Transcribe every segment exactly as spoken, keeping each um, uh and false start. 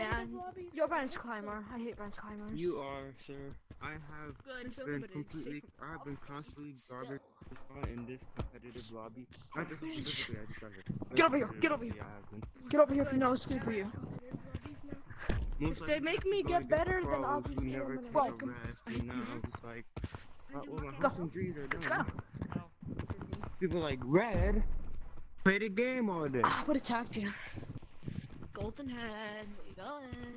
Yeah, you're bench climber. I hate bench climbers. You are, sir. I have Good, so been good, completely, safe I have been constantly garbage in this competitive lobby. Not this specifically, I just got here. Get over here, get over here. Yeah, I have been. Get over here if you know it's good for you. Most If they likely make have to me go get against better, pros then who obviously never I'm take gonna a like 'em. rest, and now I'm just like, uh, well, my Go. hopes and dreams are Let's done. go. People like Red play the game all day. Ah, what attacked you? Golden head, where you going?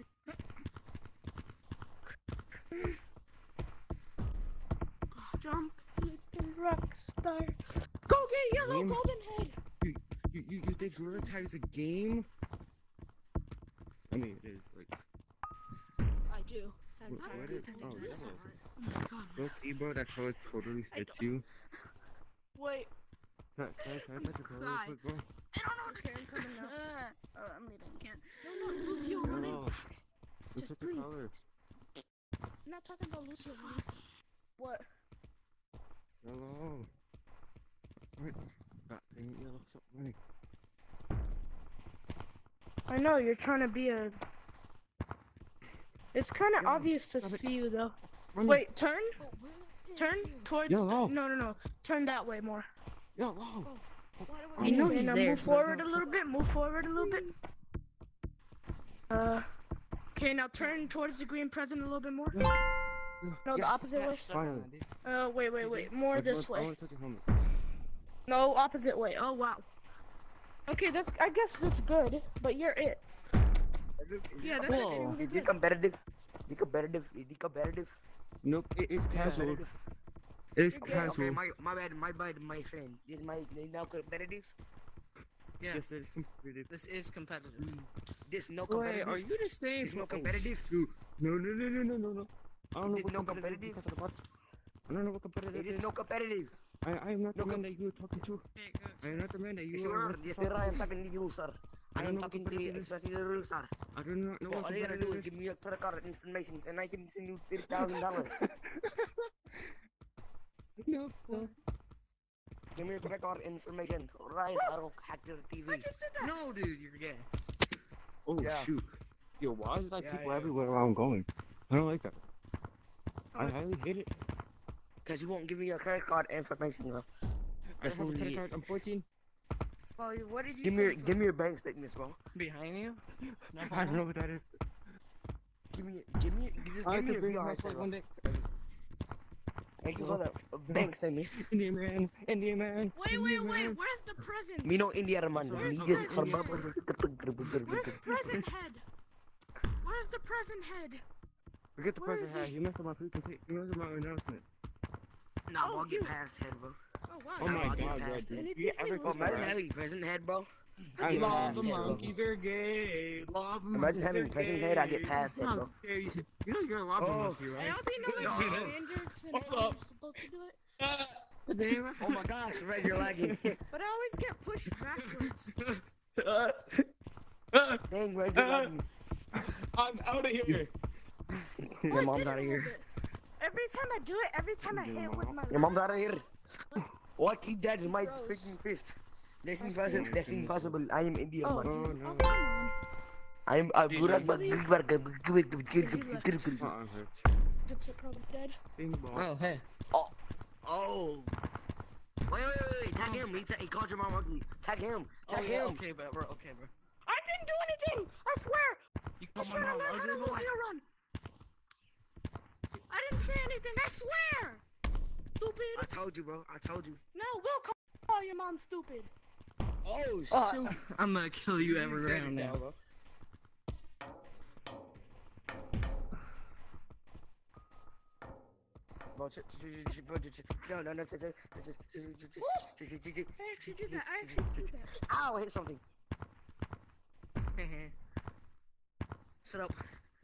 Jump, you can rock star. Go get yellow Game? golden head. You, you, you, you think Gorilla Tag's a game? I mean, it is, like, I do. I'm what, tired what of is, oh, attending this. oh. Oh my god. Look, Ebo, that color totally I fits don't- you. Wait. Can, can, I- can I touch your color real Cry. quick, bro? I don't know. Okay, I'm coming now. Uh, oh, I'm leaving. You can't. No, no, Lucio running. Hello. What's Just up your breathe. color? I'm not talking about Lucio running. What? Hello. What? God dang it, yellow, stop running. I know, you're trying to be a... It's kind of Yeah, obvious to stop it. see you, though. Running. Wait, turn? Turn towards... Yellow. The... No, no, no. Turn that way more. Yellow. You know he's there. Move forward a little bit. Move forward a little bit. Uh... Okay, now turn towards the green present a little bit more. Yeah. No, the Yes, opposite way. finally. Uh, wait, wait, wait. More I this want- I way. want to touch your helmet. No, opposite way. Oh, wow. Okay, that's... I guess that's good, but you're it. Yeah, that's Whoa. actually really Is it good. competitive? Is it competitive? Is it competitive? Nope, it is casual. Competitive? It is Okay, casual. Okay, my my bad, my bad, my friend. Is my is now competitive? Yeah, Yes, it is competitive. this is competitive. This no Wait, competitive. are you the same? It's no Oh, competitive? shoot. No, no, no, no, no, no, no. I don't know It is what no competitive you're talking about. I don't know what competitive It is no competitive. I, I am not no the man com- that you were talking to. Okay, good. I am not the man that you Yes, are. sir. what Yes, you're sir. I am talking talking to you, sir. I I don't am know talking what to you, competitive is. especially the rules, sir. to. I do not know Well, what all you gotta do competitive is is. give me your credit card information, and I can send you thirty thousand dollars. No, no. Give me your credit card information. Rise, I don't hack your T V. I just did that. No, dude, you're gay. Oh, Yeah. shoot. Yo, why is there Yeah, people yeah. everywhere where I'm going? I don't like that. I highly hate it. Because you won't give me your credit card information, bro. I That's have a what credit we- card. I'm fourteen. Well, what did you Give me your, say? give me your bank statements, bro. Behind you? No. I don't know what that is. Give me, give me, just I give have me to your bring V R my S, sword bro. one day. Thank you for the uh, bank statement. Indian man, Indian man. Wait, wait, Indian wait. man. Where's the present? Me no India man. Where's Me the just present? Where's Where's present head? Where's the present head? Forget the Where present is hat. he? You messed up my freaking tape. You messed up my announcement. Nah, Oh, bro, I'll get you- past head, bro. Oh wow. Oh Nah, my I'll get god, bro. past dude. And it's You usually ever with Bro, take the a imagine rest? having present head, bro. I I get know past the head, bro. monkeys are gay. Love Imagine having present head, I get past head, How bro. dare you say- You know you're a lava Oh. monkey, I right? don't think no No. like standards and Hold how up. you're supposed to do it. Damn. Oh my gosh, Red, you're lagging. But I always get pushed backwards. Dang, Red, you're lagging. I'm out of here. Your Well, I mom's did it out a of here. little bit. Every time I do it, every time I Your hit it with mom? my Your mom's left- out of here. What? Keep that in my Gross. freaking fist. That's That's impossible. gross. That's impossible. I am Indian, Oh, man. Oh, dude. no. Oh, come on. I'm a Dude, Burak, you- but Uh-uh, hurt. It's probably dead. Bing bong. Oh, hey. Oh. Oh. Wait, wait, wait, wait. Tag him. He, ta- he called your mom ugly. Tag him. Oh, Tag yeah, him. okay, bro, bro, okay, bro. I didn't do anything! I swear! You I call swear my I mom learned how to ugly, boy? Lucio run! I didn't say anything, I swear! Stupid! I told you, bro. I told you. No, we'll call, call your mom stupid. Oh, Uh, shoot. I'm gonna kill you every said it round now. bro. Bro, ch- ch- ch- ch- bro, ch- ch- no, no, no, ch- ch- ch- ch- ch- ch- ch- Woo! ch- ch- ch- ch- I actually did that, I actually did that. Ow, I hit something. Shut up.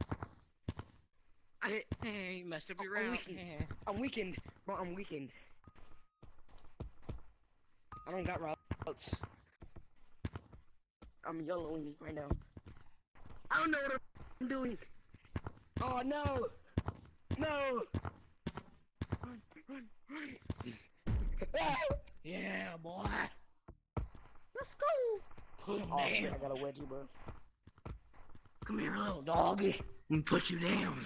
I hit. Hey, you messed up your I'm round. weakened. I'm weakened. Bro, I'm weakened. I don't got routes. I'm yellowing right now. I don't know what I'm doing. Oh, no. No. Run, run, run. Yeah, boy. Let's go! Put him Oh, shit, down. I got a wedgie, bro. Come here, little doggy. I'm gonna put you down.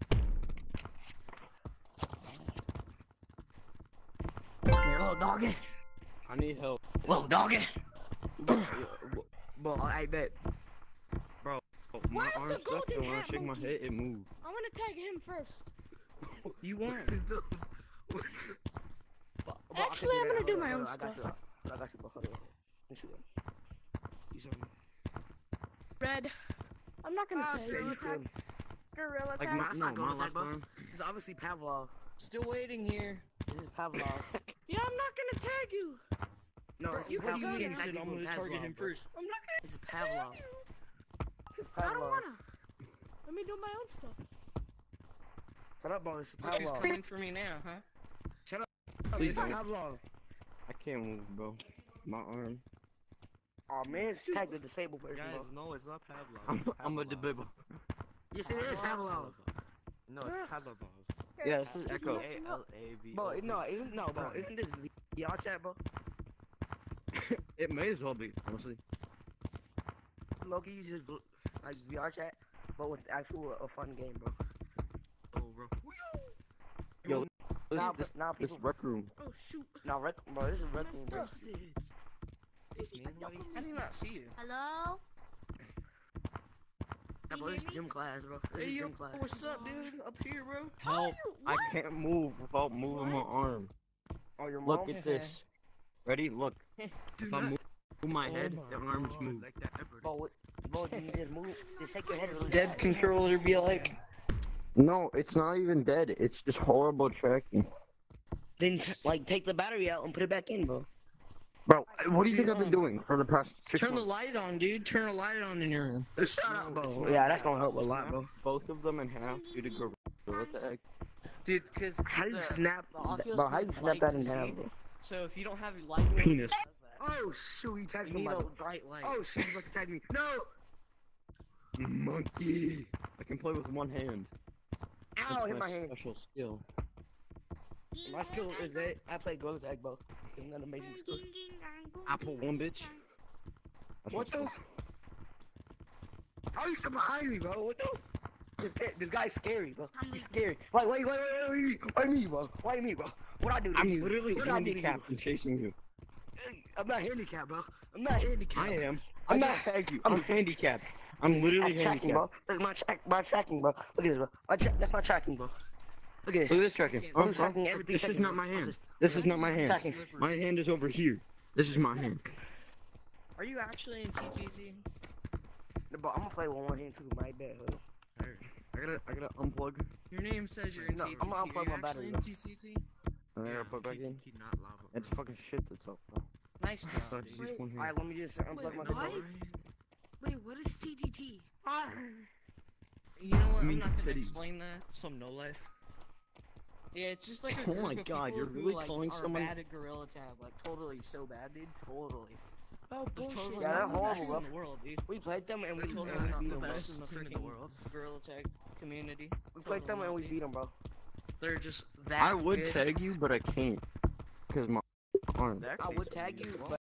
Come here, little doggy. I need help. Little doggy. Bro, Bro, I bet. bro, Why my is arm the stuck, golden and when I cat shake my monkey? head, it moves. I want to tag him first. You won't. But- but I can Actually, I'm that. gonna do Hold my on, own hold on, stuff. I got you. I got you, bro. Hold on. Let me see that. You saw me. Red. I'm not gonna Ah, tag yeah, you. you feel me. Gorilla Like tag. my, That's no, not my golden left tag, bro. arm. It's obviously Pavlov. Still waiting here. This is Pavlov. Yeah, I'm not gonna tag you. No, it's You can Pavlov. go It's there. exactly I'm what gonna Pavlov, target him bro. first. I'm not gonna This is tag Pavlov. you. This is I don't Pavlov. wanna. Let me do my own stuff. Shut up, bro. This is Look who's Pavlov. coming for me now, huh? Shut up. Please This is don't. Pavlov. I can't move, bro. My arm. Oh man, it's tagged the disabled version, bro. no, it's not Pavlov. I'm, It's I'm a Pavlov. debibble. Yes, it is Pavlov. No, it's Pavlov. Yeah, this is Keep Echo. messing up. A L A V. Bro, no, isn't no, bro. Isn't this V R chat, bro? It may as well be, honestly. Loki uses bl- like V R chat, but with actual a fun game, bro. Oh, bro. Yo, this, Now, this, now this people, rec room. Oh shoot. now rec, bro, this is rec room, bro. Messed up. This man, what is How do you not see you? Hello? Yeah, bro, this is gym class, bro. This Hey is yo, gym class. what's up, dude? Up here, bro. Help! I can't move without moving my arm. Oh, your Look mom? at this. Ready? Look. Do If I move my head, Oh the my arms God, move. Like that ever. Bro, what, bro, you just move, just shake your head really Dead fast. controller be like. No, it's not even dead. It's just horrible tracking. Then, t- like, take the battery out and put it back in, bro. Bro, what do you think I've been doing for the past six Turn the months? light on, dude. Turn the light on in your room. Shut up, bro. Yeah, that's gonna help a lot, bro. Both of them in half due to gorilla tag. Dude, because How do you the, snap, the Oculus bro? How do you needs snap light that to in see. half, bro? So if you don't have your light on, Penis. it does that. Oh shoot, he tagged You need somebody. a bright light. Oh shoot, he's about to tag me. No! Monkey. I can play with one hand. Ow, That's hit my hand. special skill. My skill is that I play Gorilla Tag, bro. Isn't that an amazing skill? Apple one, bitch. That's What my the? How are you still behind me, bro? What the? This, guy- this guy's scary, bro. He's scary. Wait, wait, wait, wait, wait, wait, why me, bro? Why me, bro? What I do to I'm you? literally What I do to you? handicapped and chasing you. Hey, I'm not handicapped, bro. I'm not handicapped. I am. I'm I not- not tag you. I'm- I'm handicapped. I'm literally That's tracking, bro. handicapped. Look at my track, my tracking, bro. Look at this, bro. My tra- that's my tracking, bro. Look at Look at this. this tracking. I'm Huh? I'm tracking Huh? everything. This is checking, not bro. my What's hand. this? This is not my hand. Tracking. My hand is over here. This is my hand. Are you actually in T T T? Bro, I'm gonna play with one hand too. My bad, hood. I gotta, I gotta unplug. Your name says you're in No, T T T. I'm gonna Are unplug you my actually battery, in bro. T T T? I gotta put back in. He not lava. It fucking shits itself, bro. Nice So I job, just dude. use one hand. Alright, let me just unplug Wait, my what? battery. Wait, what is T T T? You know what? I'm means not gonna titties. explain that. Some no life. Yeah, it's just like a Oh group my of God, people you're who, really like, calling are someone- bad at Gorilla Tag. Like, totally so bad, dude. Totally. Oh They're bullshit. totally Yeah, they're not the best horrible, in the world, dude. We played them and we, They're and totally we not beat the them, bro. best in the Team in the freaking world. Gorilla Tag community. We played them Totally and we not, beat them, bro. They're just that I would good. tag you, but I can't. Because my arm. I would tag you, but